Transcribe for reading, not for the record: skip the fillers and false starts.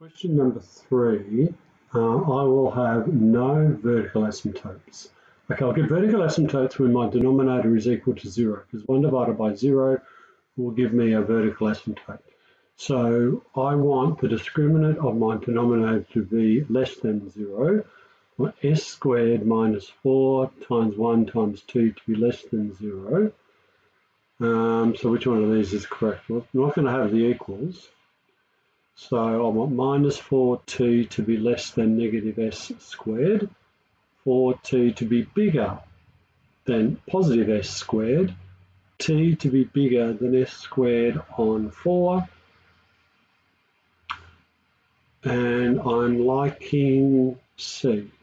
Question number 3, I will have no vertical asymptotes. Okay, I'll get vertical asymptotes when my denominator is equal to 0, because 1 divided by 0 will give me a vertical asymptote. So I want the discriminant of my denominator to be less than 0, or s squared minus 4 times 1 times 2 to be less than 0. So which one of these is correct? Well, I'm not going to have the equals. So I want minus 4t to be less than negative s squared, 4t to be bigger than positive s squared, t to be bigger than s squared on 4, and I'm liking C.